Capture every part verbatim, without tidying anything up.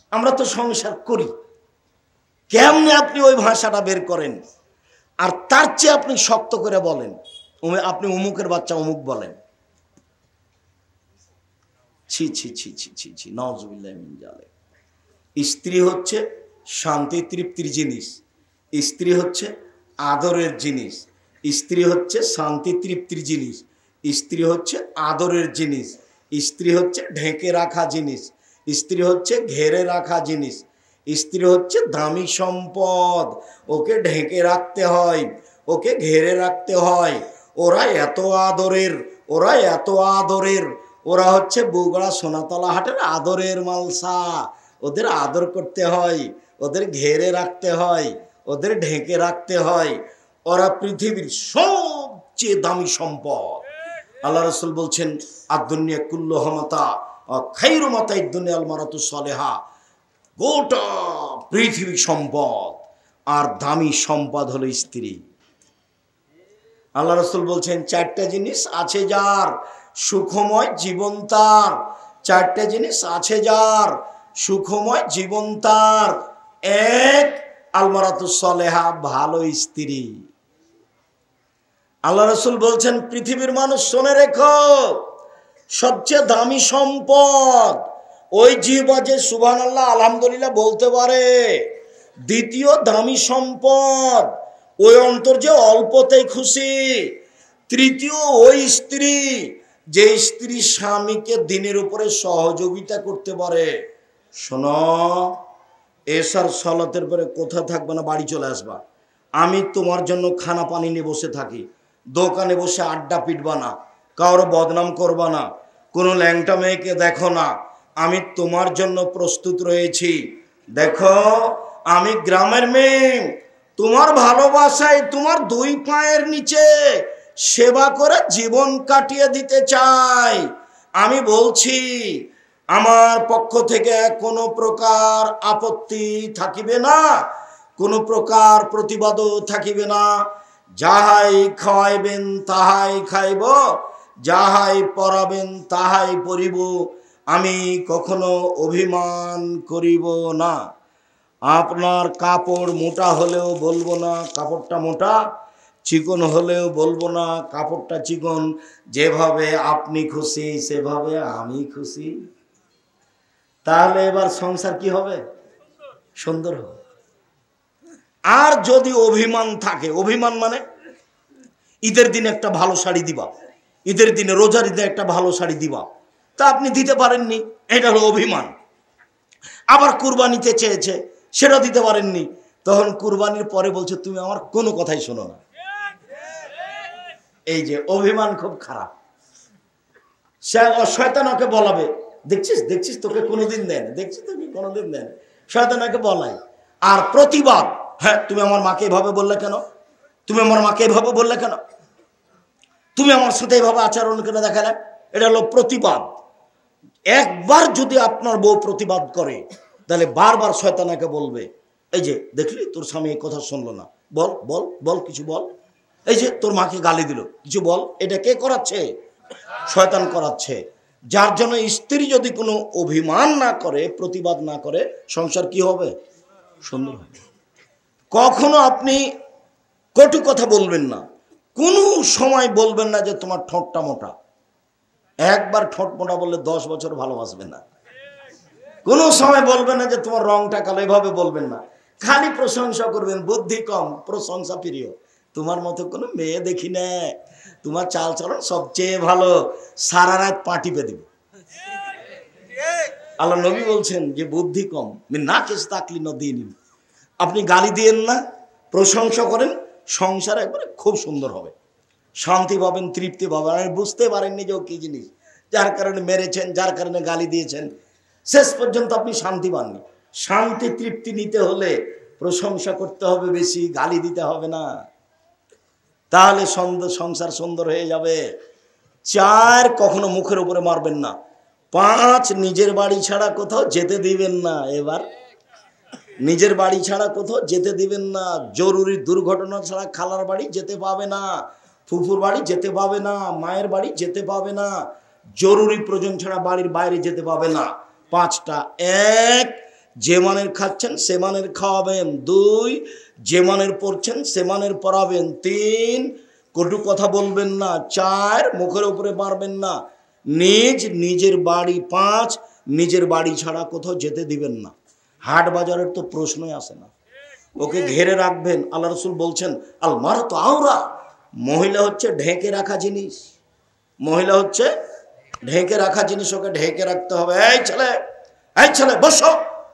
আমরা তো সংসার করি, কেমনে আপনি ওই ভাষাটা বের করেন? আর তার চেয়ে আপনি শক্ত করে বলেন, আপনি অমুকের বাচ্চা অমুক বলেন। ছি ছি ছি ছি ছি ছি, নাউজুবিল্লাহ মিন যালিক। স্ত্রী হচ্ছে শান্তি তৃপ্তির জিনিস, স্ত্রী হচ্ছে আদরের জিনিস, স্ত্রী হচ্ছে শান্তি তৃপ্তির জিনিস, স্ত্রী হচ্ছে আদরের জিনিস, স্ত্রী হচ্ছে ঢেকে রাখা জিনিস, স্ত্রী হচ্ছে ঘেরে রাখা জিনিস, স্ত্রী হচ্ছে দামি সম্পদ। ওকে ঢেকে রাখতে হয়, ওকে ঘেরে রাখতে হয়। ওরা এত আদরের, ওরা এত আদরের, ওরা হচ্ছে বগুড়া সোনাতলা হাটের আদরের মালসা। ওদের আদর করতে হয়, ওদের ঘেরে রাখতে হয়, ওদের ঢেকে রাখতে হয়। ওরা পৃথিবীর সবচেয়ে দামি সম্পদ। আল্লাহ রাসূল বলছেন, আদ-দুনিয়া কুল্লুহা মাতা ওয়া খায়রু মাতা'id দুনিয়া আল মারাতু সালেহা। গোটা পৃথিবী সম্পদ, আর দামি সম্পদ হলো স্ত্রী। আল্লাহ রাসূল বলছেন, চারটা জিনিস আছে যার, সুখময় জীবন তার। চারটা জিনিস আছে যার, সুখময় জীবন তার। এক, আল মারাতুস সালেহা, ভালো স্ত্রী। আল্লাহ রাসূল বলছেন, পৃথিবীর মানুষ শুনে রেখো, সবচেয়ে দামি সম্পদ ওই জিহ্বা যে সুবহানাল্লাহ আলহামদুলিল্লাহ বলতে পারে। দ্বিতীয় দামি সম্পদ ওই অন্তর যে অল্পতেই খুশি। তৃতীয় ওই স্ত্রী যে স্ত্রী স্বামীকে দিনের উপরে সহযোগিতা করতে পারে। শোনো, এশার সালাতের পরে কোথা থাকবে না, বাড়ি চলে আসবা। আমি তোমার জন্য খানা পানি নিয়ে বসে থাকি, দোকানে বসে আড্ডা পিটবা না, কারো বদনাম করবা না, কোনো ল্যাংটা মেয়েকে দেখো না। আমি তোমার জন্য প্রস্তুত রয়েছি। দেখো, আমি গ্রামের মেয়ে, তোমার ভালোবাসায় তোমার দুই পায়ের নিচে সেবা করে জীবন কাটিয়ে দিতে চাই। আমি বলছি, আমার পক্ষ থেকে কোনো প্রকার আপত্তি থাকিবে না, কোনো প্রকার প্রতিবাদও থাকিবে না। যাহাই খাওয়াইবেন তাহাই খাইব, যাহাই পরাবেন তাহাই পরিব, আমি কখনো অভিমান করিব না। আপনার কাপড় মোটা হলেও বলবো না কাপড়টা মোটা, চিকন হলেও বলবো না কাপড়টা চিকন। যেভাবে আপনি খুশি সেভাবে আমি খুশি। তাহলে এবার সংসার কি হবে? সুন্দর হবে। আর যদি অভিমান থাকে, অভিমান মানে ঈদের দিনে একটা ভালো শাড়ি দিবা, ঈদের দিনে রোজার ঈদে একটা ভালো শাড়ি দিবা, তা আপনি দিতে পারেননি, এটা হলো অভিমান। আবার কুরবানিতে চেয়েছে, সেটা দিতে পারেননি, তখন কুরবানির পরে বলছে তুমি আমার কোনো কথাই শোনো না। এই যে অভিমান খুব খারাপ। সে শয়তান ওকে বলাবে, দেখছিস দেখছিস তোকে কোনোদিন দেন, দেখছিস তোকে কোনোদিন দেন, শয়তান ওকে বলাই। আর প্রতিবাদ, হ্যাঁ তুমি আমার মাকে এভাবে বললে কেন, তুমি আমার মাকে এভাবে বললে কেন, তুমি আমার সাথে এভাবে আচরণ কেন দেখালে, এটা হলো প্রতিবাদ। একবার যদি আপনার বউ প্রতিবাদ করে, তাহলে বারবার শয়তানাকে বলবে, এই যে দেখলি তোর স্বামী এই কথা শুনলো না, বল বল বল কিছু বল, এই যে তোর মাকে গালি দিল, কিছু বল। এটা কে করাচ্ছে? শয়তান করাচ্ছে। যার জন্য স্ত্রী যদি কোনো অভিমান না করে, প্রতিবাদ না করে, সংসার কি হবে? সুন্দর হবে। কখনো আপনি কটু কথা বলবেন না, কোনো সময় বলবেন না যে তোমার ঠোঁটটা মোটা। একবার ঠোঁট মোটা বললে দশ বছর ভালোবাসবে না। কোনো সময় বলবেন না যে তোমার রংটা কালো, এভাবে বলবেন না। খালি প্রশংসা করবেন, বুদ্ধি কম প্রশংসা প্রিয়। তোমার মতো কোনো মেয়ে দেখি না, তোমার চাল চলন সবচেয়ে ভালো, সারা রাত পাটি পে দিব। আল্লাহ নবী বলছেন যে বুদ্ধি কম না কেস তাকলি নদীন। আপনি গালি দিয়েন না, প্রশংসা করেন, সংসার একবারে খুব সুন্দর হবে, শান্তি পাবেন, তৃপ্তি পাবেন। আর বুঝতে পারেননি যে ও কি জিনিস, যার কারণে মেরেছেন, যার কারণে গালি দিয়েছেন, শেষ পর্যন্ত আপনি শান্তি পাননি। শান্তি তৃপ্তি নিতে হলে প্রশংসা করতে হবে বেশি, গালি দিতে হবে না, তাহলে সংসার সুন্দর হয়ে যাবে। চার, কখনো মুখের উপরে মারবেন না। পাঁচ, নিজের বাড়ি ছাড়া কোথাও যেতে দিবেন না। এবার নিজের বাড়ি ছাড়া কোথাও যেতে দিবেন না। জরুরি দুর্ঘটনা ছাড়া খালার বাড়ি যেতে পাবে না, ফুফুর বাড়ি যেতে পাবে না, মায়ের বাড়ি যেতে পাবে না, জরুরি প্রয়োজন ছাড়া বাড়ির বাইরে যেতে পাবে না। পাঁচটা। এক, যে মানের খাচ্ছেন সে মানের খাওয়াবেন। দুই, যে মানের পড়ছেন সে মানের পড়াবেন। তিন, কটু কথা বলবেন না। চার, মুখের উপরে মারবেন না। নিজ নিজের বাড়ি। পাঁচ, নিজের বাড়ি ছাড়া কোথাও যেতে দিবেন না। হাট বাজারের তো প্রশ্নই আসে না। ওকে ঘেরে রাখবেন। আল্লাহ রসুল বলছেন আল মার তো আওরা, মহিলা হচ্ছে ঢেকে রাখা জিনিস। মহিলা হচ্ছে ঢেকে রাখা জিনিস, ওকে ঢেকে রাখতে হবে। এই ছেলে, এই ছেলে বসো।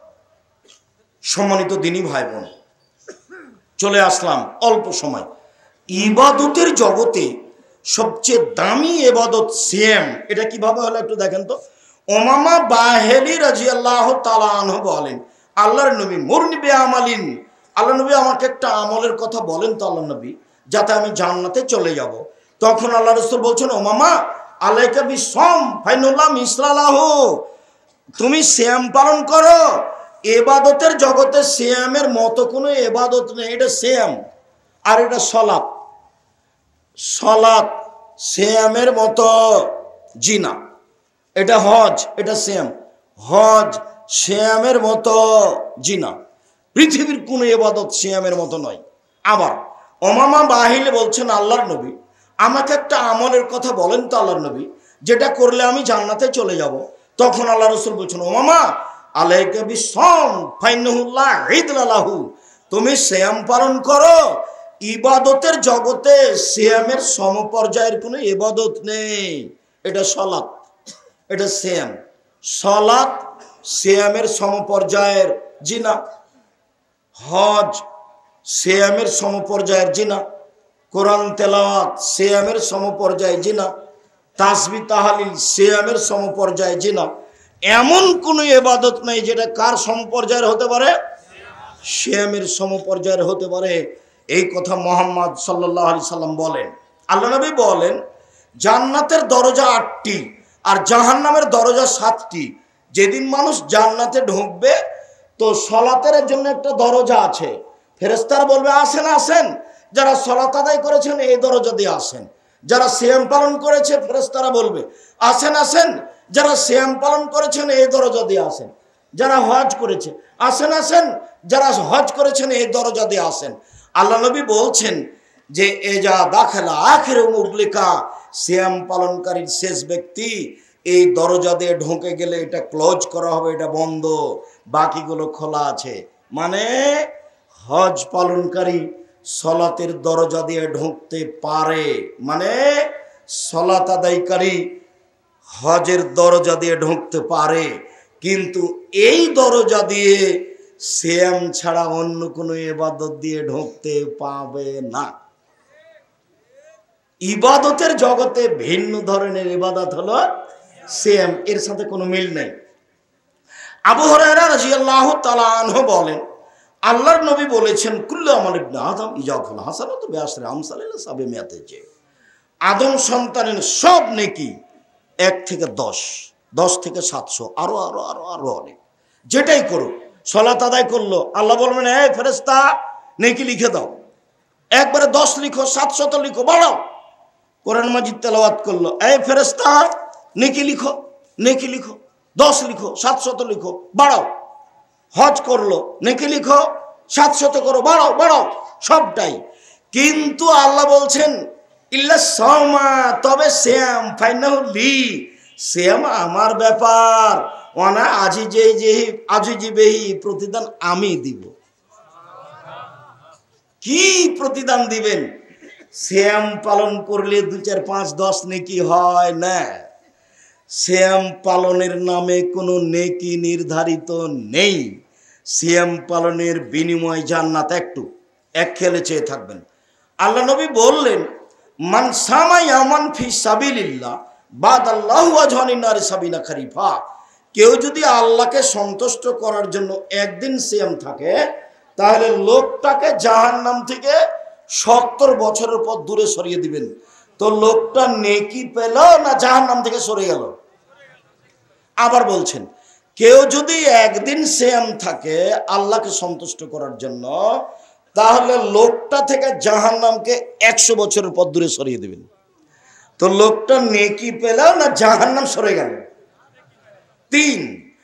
সম্মানিত দিনী ভাই বোন, চলে আসলাম অল্প সময়। ইবাদতের জগতে সবচেয়ে দামি ইবাদত সিয়াম। এটা কিভাবে হলো একটু দেখেন তো। উমামা বাহিলী রাদিয়াল্লাহু তাআলা আনহু বলেন, আল্লাহর নবী মুরনি বিআমালিন, আল্লাহ নবী আমাকে একটা আমলের কথা বলেন তো আল্লাহ নবী, যাতে আমি জান্নাতে চলে যাব। তখন আল্লাহ রাসূল বলছেন, উমামা আলাইকা বিসম ফাইনুল্লাহ মিসলালাহু, তুমি সিয়াম পালন করো। ইবাদতের জগতে সিয়ামের মতো কোনো ইবাদত নেই। এটা সিয়াম আর এটা সালাত। সালাত সিয়ামের মতো জিনা। এটা হজ, এটা সিয়াম। হজ সিয়ামের মতো জিনা। পৃথিবীর কোনো ইবাদত সিয়ামের মতো নয়। আবার উমামা বাহিলে বলছেন, আল্লাহর নবী আমাকে একটা আমলের কথা বলেন তো আল্লাহর নবী, যেটা করলে আমি জান্নাতে চলে যাব। তখন আল্লাহ রাসূল বলছেন, উমামা আলাইকা বিসম ফাইন্নাহুল্লাহ ঈদলাহু, তুমি সিয়াম পালন করো। ইবাদতের জগতে সিয়ামের সমপর্যায়ের কোনো ইবাদত নেই। এটা সালাত, এটা সিয়াম। সালাত সিয়ামের সমপর্যায়ের জিনা। হজ সিয়ামের সমপর্যায়ের জিনা। কোরআন তেলাওয়াত সিয়ামের সমপর্যায় জিনা। তাসবিহ তাহলিল সিয়ামের সমপর্যায় জিনা। এমন কোনো ইবাদত নেই যেটা কার সমপর্যায়ের হতে পারে? সিয়ামের সমপর্যায়ের হতে পারে। এই কথা মুহাম্মদ সাল্লাল্লাহু আলাইহি সাল্লাম বলেন। আল্লাহ নবী বলেন, জান্নাতের দরজা আটটি আর জাহান্নামের দরজা সাতটি। যেদিন মানুষ জান্নাতে ঢুকবে তো সালাতের জন্য একটা দরজা আছে। ফেরেশতারা বলবে আসেন আসেন, যারা সালাত আদায় করেছেন এই দরজা দিয়ে আসেন। যারা সিয়াম পালন করেছে ফেরেশতারা বলবে আসেন আসেন, যারা সিয়াম পালন করেছেন এই দরজা দিয়ে আসেন। যারা হজ করেছে আসেন আসেন, যারা হজ করেছেন এই দরজা দিয়ে আসেন। আল্লাহ নবী বলছেন যে এজা দাখালা আখিরু মুগলিকা, সিয়াম পালনকারীর শেষ ব্যক্তি এই দরজা দিয়ে ঢুকে গেলে এটা ক্লোজ করা হবে, এটা বন্ধ, বাকিগুলো খোলা আছে। মানে হজ পালনকারী সালাতের দরজা দিয়ে ঢুকতে পারে, মানে সালাত আদায়কারী হজের দরজা দিয়ে ঢুকতে পারে, কিন্তু এই দরজা দিয়ে সিয়াম ছাড়া অন্য কোনো ইবাদত দিয়ে ঢুকতে পাবে না। ইবাদতের জগতে ভিন্ন ধরনের ইবাদত হলো সিয়াম, এর সাথে কোনো মিল নেই। আবু হুরায়রা রাদিয়াল্লাহু তাআলা আনহু বলেন, আল্লাহর নবী বলেছেন, কুল্লু আমাল ইবনে আদম ইজাফুল হাসানাতু বিআশরি আমসালিহি সাবঈমিয়াতি যে, আদম সন্তানের সব নেকি এক থেকে দশ, দশ থেকে সাতশো, আরো আরো আরো আরো অনেক। যেটাই করুক, সালাত আদায় করলো, আল্লাহ বলবেন এই ফেরেশতা নেকি লিখে দাও, একবারে দশ লিখো, সাতশত লিখো, বাড়াও। কোরআন মাজিদ তেলাওয়াত করলো, এই ফেরেশতা নেকি লিখো, নেকি লিখো, দশ লিখো, সাতশত লিখো, বাড়াও। হজ করলো, নেকি লিখো, সাতশত করো, বাড়াও বাড়াও, সবটাই। কিন্তু আল্লাহ বলছেন ইল্লা সাওমা, তবে সিয়াম ফাইনাহু লি, সিয়াম আমার ব্যাপার, ওয়ানা আজিজে যেহি আজিজিবেহি, প্রতিদান আমি দিব। কি প্রতিদান দিবেন? সিয়াম পালন করলে দু চার পাঁচ দশ নেকি হয় না। সিয়াম পালনের নামে কোনো নেকি নির্ধারিত নেই। সিয়াম পালনের বিনিময় জান্নাত একটু, এক খেলে চেয়ে থাকবেন। আল্লাহ নবী বললেন, মান সামা ইয়ামান ফি সাবিলিল্লাহ বাদাল্লাহু আজহানিন নার সাবিনা খারিফা, কেউ যদি আল্লাহকে সন্তুষ্ট করার জন্য একদিন সিয়াম থাকে, তাহলে লোকটাকে জাহান্নাম থেকে সত্তর বছরের পর দূরে সরিয়ে দিবেন। তো লোকটা নেকি পেল না জাহান্নাম থেকে সরে গেল? আবার বলছেন, কেউ যদি একদিন সিয়াম থাকে আল্লাহকে সন্তুষ্ট করার জন্য, তাহলে লোকটা থেকে জাহান্নামকে একশো বছরের পর দূরে সরিয়ে দিবেন। তো লোকটা নেকি পেল না জাহান্নাম সরে গেল? তিন,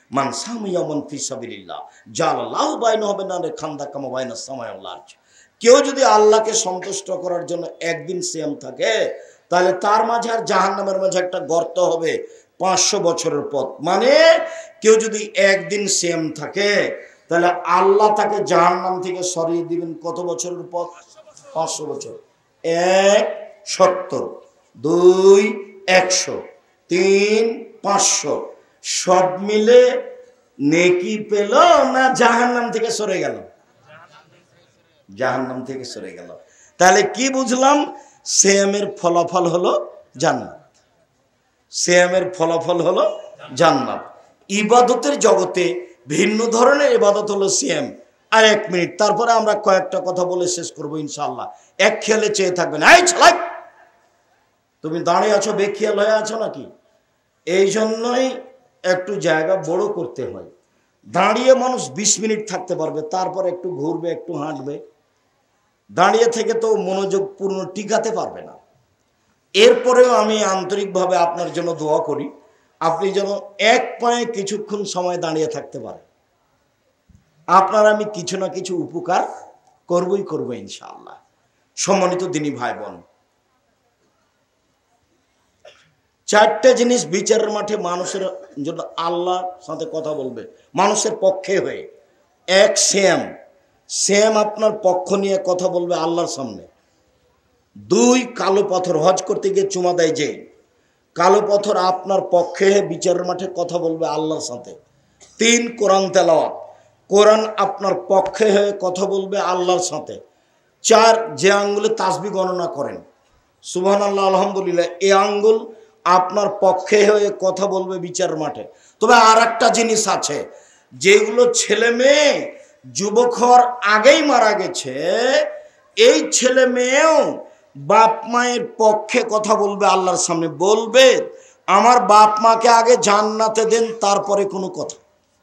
মান সামা ইয়াওমান ফি সাবিলিল্লাহ জালাল্লাহু বাইনাহু ওয়া বাইনা খান্দা কামা বাইনা সামাই ওয়াল আরজ। কেউ যদি আল্লাহকে সন্তুষ্ট করার জন্য একদিন সিয়াম থাকে, তাহলে তার মাঝে আর জাহান্নামের মাঝে একটা গর্ত হবে পাঁচশো বছরের পথ। মানে কেউ যদি একদিন সিয়াম থাকে, তাহলে আল্লাহ তাকে জাহান্নাম থেকে সরিয়ে দিবেন কত বছরের পথ? পাঁচশো বছর। এক সত্তর, দুই একশো, তিন পাঁচশো, সব মিলে নেকি পেল না জাহান্নাম থেকে সরে গেল? জাহান্নাম থেকে সরে গেল। তাহলে কি বুঝলাম? সিয়ামের ফলাফল হলো জান্নাত। সিয়ামের ফলাফল হলো জান্নাত। ইবাদতের জগতে ভিন্ন ধরনের ইবাদত হলো সিয়াম। আর এক মিনিট, তারপরে আমরা কয়েকটা কথা বলে শেষ করবো ইনশাআল্লাহ। এক খেয়ালে চেয়ে থাকবেন। এই ছালাই, তুমি দাঁড়িয়ে আছো, বেখেয়াল হয়ে আছো নাকি? এই জন্যই একটু জায়গা বড় করতে হয়। দাঁড়িয়ে মানুষ বিশ মিনিট থাকতে পারবে, তারপর একটু ঘুরবে, একটু হাঁটবে। দাঁড়িয়ে থেকে তো মনোযোগ পূর্ণ টিকাতে পারবে না। এরপরেও আমি আন্তরিকভাবে আপনার জন্য দোয়া করি, আপনি যেন এক পায়ে কিছুক্ষণ সময় দাঁড়িয়ে থাকতে পারেন। আপনার আমি কিছু না কিছু উপকার করবই করবো ইনশাআল্লাহ। সম্মানিত দিনী ভাই বোন, চারটা জিনিস বিচারের মাঠে মানুষের জন্য আল্লাহর সাথে কথা বলবে, মানুষের পক্ষে হয়ে। এক, সিয়াম। সিয়াম আপনার পক্ষ নিয়ে কথা বলবে আল্লাহর সামনে। দুই, কালো পাথর। হজ করতে গিয়ে চুমা দেয় যে কালো পাথর আপনার পক্ষে বিচারের মাঠে কথা বলবে আল্লাহর সাথে। তিন, কোরআন তেলাওয়াত। কোরআন আপনার পক্ষে হয়ে কথা বলবে আল্লাহর সাথে। চার, যে আঙ্গুলে তাসবিহ গণনা করেন, সুবহানাল্লাহ আলহামদুলিল্লাহ, এই আঙ্গুল আপনার পক্ষে হয়ে কথা বলবে বিচার মাঠে। তবে আর একটা জিনিস আছে, যেগুলো ছেলে মেয়ে যুবক হওয়ার আগেই মারা গেছে, এই ছেলে মেয়েও বাপ মায়ের পক্ষে কথা বলবে আল্লাহর সামনে। বলবে, আমার বাপ মাকে আগে জান্নাতে দেন, তারপরে কোনো কথা।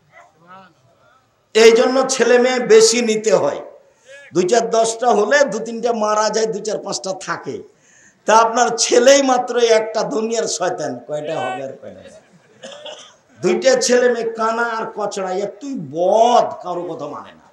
এই জন্য ছেলে মেয়ে বেশি নিতে হয়। দুই চার দশটা হলে দু তিনটা মারা যায়, দু চার পাঁচটা থাকে। তা আপনার ছেলেই মাত্র একটা, দুনিয়ার শয়তান। কয়টা হবে আর কয়টা? দুইটা ছেলে মেয়ে কানা আর কচড়া, তুই বদ, কারো কথা মানে না।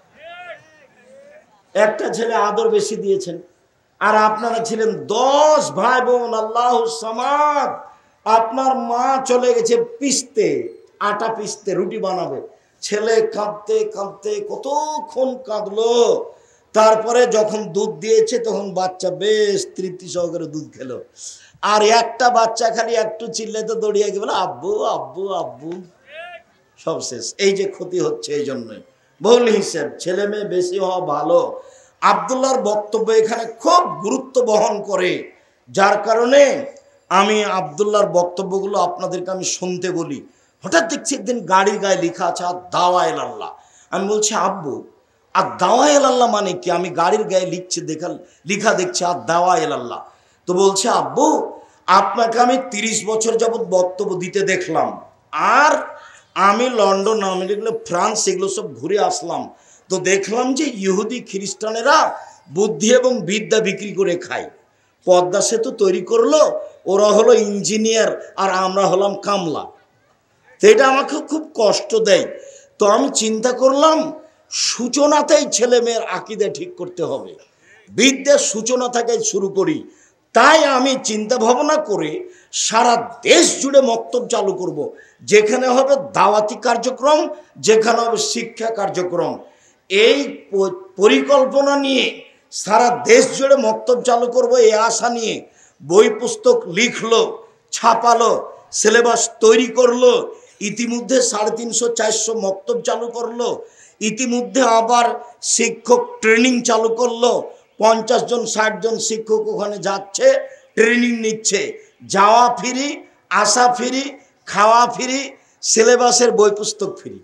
একটা ছেলে আদর বেশি দিয়েছেন, আর আপনারা ছিলেন দশ ভাই বোন, আল্লাহ সামাদ। আপনার মা চলে গেছে পিসতে, আটা পিসতে, রুটি বানাবে। ছেলে কাঁদতে কাঁদতে কতক্ষণ কাঁদলো, তারপরে যখন দুধ দিয়েছে তখন বাচ্চা বেশ তৃপ্তি সহকারে দুধ খেলো। আর একটা বাচ্চা খালি একটু চিল্লাতে দৌড়িয়ে গিয়ে বলে আব্বু আব্বু আব্বু, সব শেষ। এই যে ক্ষতি হচ্ছে, এই জন্যই বহুল হিসেব ছেলে মেয়ে বেশি হওয়া ভালো। আব্দুল্লাহর বক্তব্য এখানে খুব গুরুত্ব বহন করে, যার কারণে আমি আব্দুল্লাহর বক্তব্যগুলো আপনাদেরকে আমি শুনতে বলি। হঠাৎ দেখছি একদিন গাড়ির গায়ে লেখা আছে আর দাওয়া ইলাল্লাহ। আমি বলছি, আব্বু আর দাওয়া ইলাল্লাহ মানে কি? আমি গাড়ির গায়ে লিখছি, দেখা লিখা দেখছি আর দাওয়া ইলাল্লাহ। তো বলছে, আব্বু আপনাকে আমি তিরিশ বছর যাবৎ বক্তব্য দিতে দেখলাম, আর আমি লন্ডন, আমেরিকা, ফ্রান্স এগুলো সব ঘুরে আসলাম, তো দেখলাম যে ইহুদি খ্রিস্টানেরা বুদ্ধি এবং বিদ্যা বিক্রি করে খায়। পদ্মা সেতু তৈরি করলো, ওরা হলো ইঞ্জিনিয়ার আর আমরা হলাম কামলা। তো এটা আমাকে খুব কষ্ট দেয়। তো আমি চিন্তা করলাম, সূচনাতেই ছেলে মেয়ের আকীদা ঠিক করতে হবে, বিদ্যার সূচনা থেকে শুরু করি। তাই আমি চিন্তা ভাবনা করে সারা দেশ জুড়ে মক্তব চালু করব, যেখানে হবে দাওয়াতি কার্যক্রম, যেখানে হবে শিক্ষা কার্যক্রম। এই পরিকল্পনা নিয়ে সারা দেশ জুড়ে মক্তব চালু করব, এই আশা নিয়ে বই পুস্তক লিখলো, ছাপালো, সিলেবাস তৈরি করলো। ইতিমধ্যে সাড়ে তিনশো চারশো মক্তব চালু করলো। ইতিমধ্যে আবার শিক্ষক ট্রেনিং চালু করলো। পঞ্চাশ জন ষাট জন শিক্ষক ওখানে যাচ্ছে, ট্রেনিং নিচ্ছে। যাওয়া ফ্রি, আসা ফ্রি, খাওয়া ফ্রি, সিলেবাসের বই পুস্তক ফ্রি।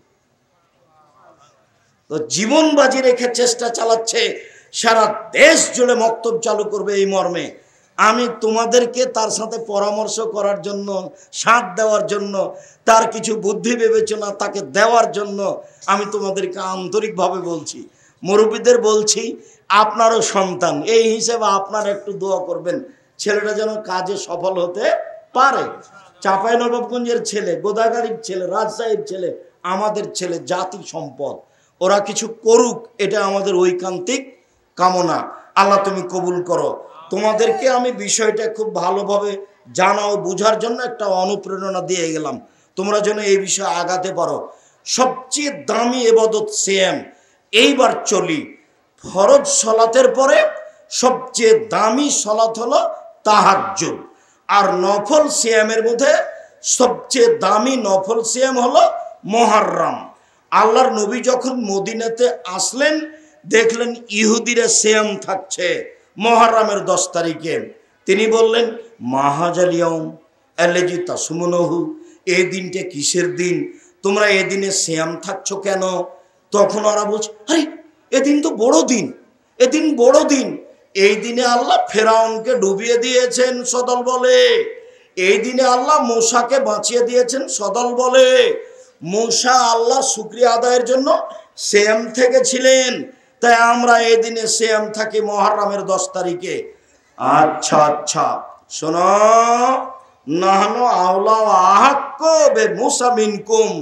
তো জীবন বাজি রেখে চেষ্টা চালাচ্ছে সারা দেশ জুড়ে মক্তব চালু করবে এই মর্মে। আমি তোমাদেরকে তার সাথে পরামর্শ করার জন্য, সাথ দেওয়ার জন্য, তার কিছু বুদ্ধি বিবেচনা তাকে দেওয়ার জন্য আমি তোমাদেরকে আন্তরিকভাবে বলছি। মুরব্বীদের বলছি, আপনারও সন্তান, এই হিসেবে আপনারা একটু দোয়া করবেন, ছেলেটা যেন কাজে সফল হতে পারে। চাঁপাইনবাবগঞ্জের ছেলে, গোদাগাড়ির ছেলে, রাজশাহীর ছেলে, আমাদের ছেলে জাতি সম্পদ, ওরা কিছু করুক, এটা আমাদের ঐকান্তিক কামনা। আল্লাহ তুমি কবুল করো। তোমাদেরকে আমি বিষয়টা খুব ভালোভাবে জানাও বুঝার জন্য একটা অনুপ্রেরণা দিয়ে গেলাম, তোমরা যেন এই বিষয়ে আগাতে পারো। সবচেয়ে দামি ইবাদত সিয়াম। এইবার চলি, ফরজ সালাতের পরে সবচেয়ে দামি সালাত হলো তাহাজ্জুদ, আর নফল সিয়ামের মধ্যে সবচেয়ে দামি নফল সিয়াম হলো মুহররম। আল্লাহর নবী যখন মদিনাতে আসলেন দেখলেন ইহুদিরা সিয়াম থাকছে মুহররমের দশ তারিখে। তিনি বললেন মাহাজাল ইয়াউম আল্লাযী তাসুমুনহু, এই দিনটা কিসের দিন, তোমরা এই দিনে সিয়াম থাকছো কেন? তখন ওরা বলছে আরে এদিন তো বড় দিন, এদিন বড় দিন। এই দিনে আল্লাহ ফেরাউনকে ডুবিয়ে দিয়েছেন সদল বলে, এই দিনে আল্লাহ মূসাকে বাঁচিয়ে দিয়েছেন সদল বলে। মূসা আল্লাহ শুকরিয়া আদায়ের জন্য সিয়াম থেকে ছিলেন, তাই আমরা এই দিনে সিয়াম থাকি মুহররমের দশ তারিখে। আচ্ছা আচ্ছা শোনো, নাহনু আওলা আহাক্কু বিমূসা মিনকুম,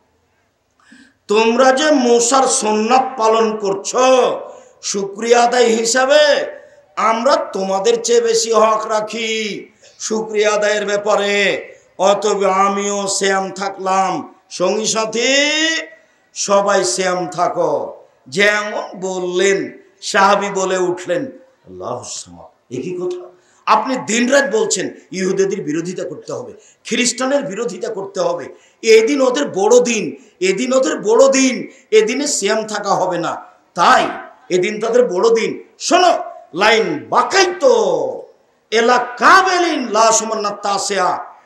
তোমরা যে মূসার সুন্নাত পালন করছো শুকরিয়া আদায় হিসাবে, আমরা তোমাদের চেয়ে বেশি হক রাখি শুকরিয়া আদায়ের ব্যাপারে। অতএব আমিও সিয়াম থাকলাম, সঙ্গী সাথী সবাই সিয়াম থাকো। যেমন বললেন সাহাবী বলে উঠলেন আল্লাহু সামাদ। একই কথা আপনি দিনরাত বলছেন ইহুদিদের বিরোধিতা করতে হবে, খ্রিস্টানের বিরোধিতা করতে হবে, এদিন ওদের বড় দিন, এদিন ওদের বড় দিন, এদিনে সিয়াম থাকা হবে না, তাই এদিন তাদের বড় দিন। শোনো, লাইন বাকাইতো এলা কাবেলিন লা সুমান্না তাসিয়া,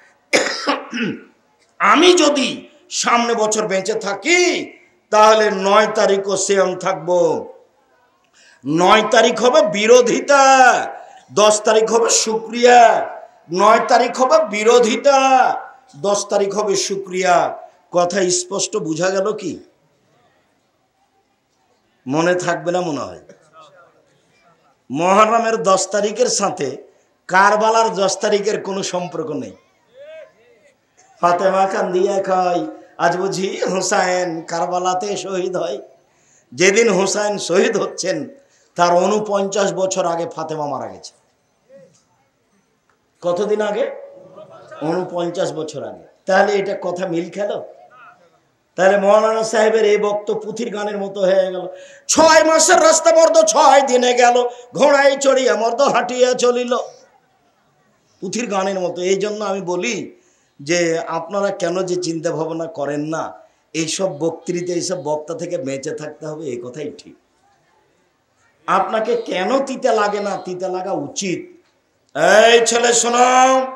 আমি যদি সামনে বছর বেঁচে থাকি তাহলে নয় তারিখও সিয়াম থাকবো। নয় তারিখ হবে বিরোধিতা, দশ তারিখ হবে শুকরিয়া। নয় তারিখ হবে বিরোধিতা, দশ তারিখ হবে শুকরিয়া। কথা স্পষ্ট বোঝা গেল কি? মনে থাকবে না মনে হয়? মুহররমের দশ তারিখের সাথে কারবালার দশ তারিখের কোনো সম্পর্ক নেই। ফাতেমা কান্দিয়া কয় আজ বুঝি হুসাইন কারবালাতে শহীদ হয়। যেদিন হুসাইন শহীদ হচ্ছেন তার উনপঞ্চাশ বছর আগে ফাতেমা মারা গেছে। কতদিন আগে? উনপঞ্চাশ বছর আগে। তাহলে এটা কথা মিল খেল? তাহলে মৌলানা সাহেবের এই বক্তব্য পুঁথির গানের মতো হয়ে গেল। ছয় মাসের রাস্তা মর্দ ছয় দিনে গেল, ঘোড়ায় চড়িয়া মর্দ হাঁটিয়া চলিল, পুঁথির গানের মতো। এই জন্য আমি বলি যে আপনারা কেন যে চিন্তা ভাবনা করেন না এইসব বক্তৃতা, এইসব বক্তা থেকে বেঁচে থাকতে হবে, এই কথাই ঠিক। আপনাকে কেন তিতা লাগে না, তিতা লাগা উচিত। এই ছেলে শোনো,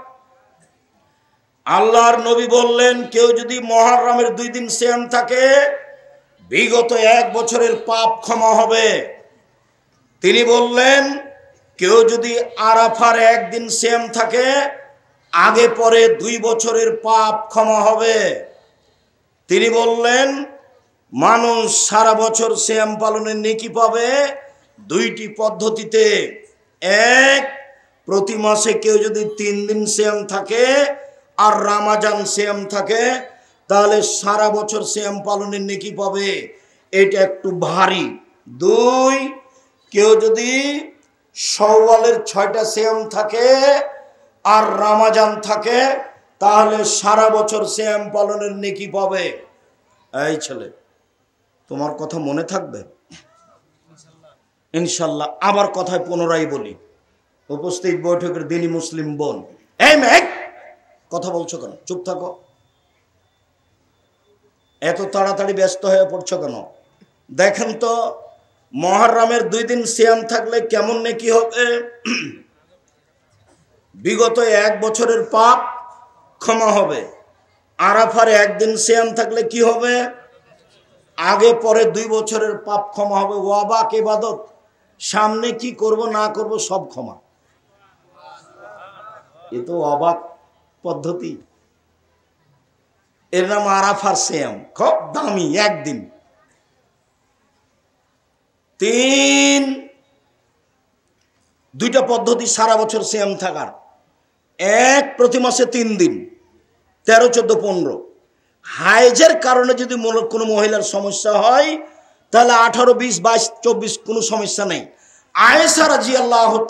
আল্লাহর নবী বললেন কেউ যদি মুহররমের দুই দিন সিয়াম থাকে বিগত এক বছরের পাপ ক্ষমা হবে। তিনি বললেন কেউ যদি আরাফার একদিন সিয়াম থাকে আগে পরে দুই বছরের পাপ ক্ষমা হবে। তিনি বললেন মানুষ সারা বছর সিয়াম পালনের নেকি পাবে দুইটি পদ্ধতিতে। এক, প্রতি মাসে কেউ যদি তিন দিন সিয়াম থাকে আর রমজান সিয়াম থাকে তাহলে সারা বছর সিয়াম পালনের নেকি পাবে, এটা একটু ভারী। দুই, কেউ যদি শাওয়ালের ছয়টা সিয়াম থাকে আর রমজান থাকে তাহলে সারা বছর সিয়াম পালনের নেকি পাবে। এই ছেলে তোমার কথা মনে থাকবে ইনশাল্লাহ। আবার কথায় পুনরায় বলি, উপস্থিত বৈঠকের দিনী মুসলিম বোন, এই মেঘ কথা বলছো কেন? চুপ থাকো, এত তাড়াতাড়ি ব্যস্ত হয়ে পড়ছো কেন? দেখেন তো মুহররমের দুই দিন সিয়াম থাকলে কেমন নেকি হবে। বিগত এক বছরের পাপ ক্ষমা হবে। আরাফার একদিন সিয়াম থাকলে কি হবে? আগে পরে দুই বছরের পাপ ক্ষমা হবে। ওয়াবাক ইবাদত, সামনে কি করব না করব সব ক্ষমা। এ তো অবাক পদ্ধতি। এর নাম আরাফার সিয়াম, খুব দামি একদিন। তিন, দুইটা পদ্ধতি সারা বছর সিয়াম থাকার। এক, প্রতি মাসে তিন দিন, তেরো চোদ্দ পনেরো। হাইজের কারণে যদি কোনো মহিলার সমস্যা হয় তাহলে আঠারো বিশ বাইশ চব্বিশ কোনো সমস্যা নেই। আয়েশা রাদিয়াল্লাহু